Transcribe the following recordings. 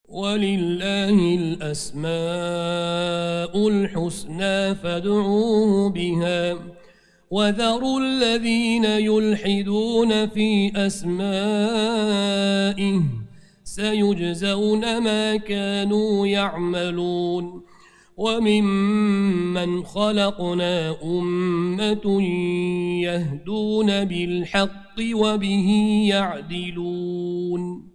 ولله الأسماء الحسنى فادعوه بها وذروا الذين يلحدون في أسمائه سيجزون ما كانوا يعملون وممن خلقنا أمة يهدون بالحق وبه يعدلون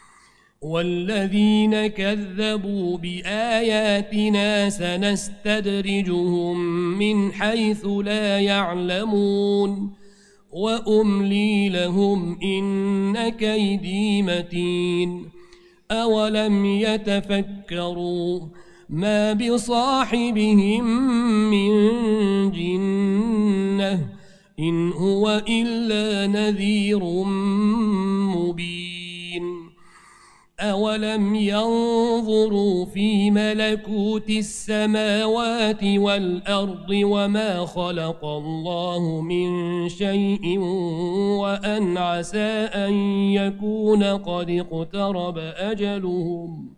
والذين كذبوا بآياتنا سنستدرجهم من حيث لا يعلمون وأملي لهم إن كيدي متين أولم يتفكروا ما بصاحبهم من جنة إن هو إلا نذير مبين أولم ينظروا في ملكوت السماوات والأرض وما خلق الله من شيء وأن عسى أن يكون قد اقترب أجلهم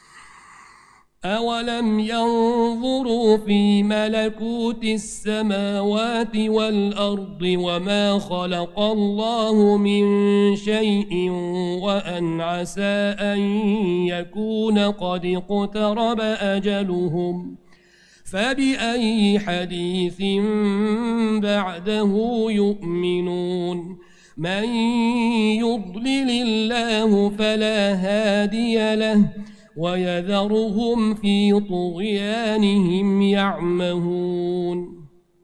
أولم ينظروا في ملكوت السماوات والأرض وما خلق الله من شيء وأن عسى أن يكون قد اقترب أجلهم فبأي حديث بعده يؤمنون من يضلل الله فلا هادي له ويذرهم في طغيانهم يعمهون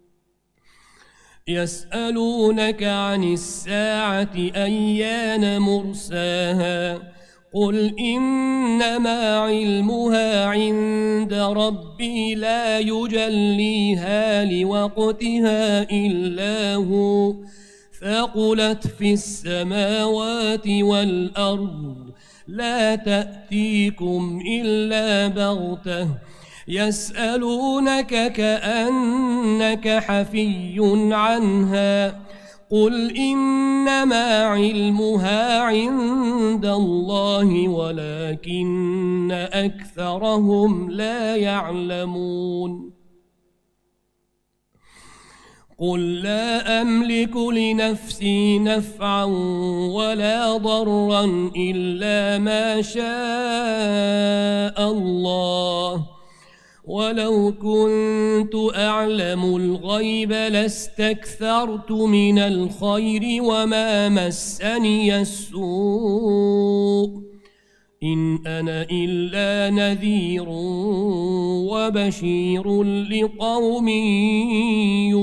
يسألونك عن الساعة أيان مرساها قل إنما علمها عند ربي لا يجليها لوقتها إلا هو ثقلت في السماوات والأرض لا تأتيكم إلا بغتة يسألونك كأنك حفي عنها قل إنما علمها عند الله ولكن أكثرهم لا يعلمون قل لا أملك لنفسي نفعا ولا ضرا إلا ما شاء الله ولو كنت أعلم الغيب لاستكثرت من الخير وما مسني السوء إن أنا إلا نذير وبشير لقوم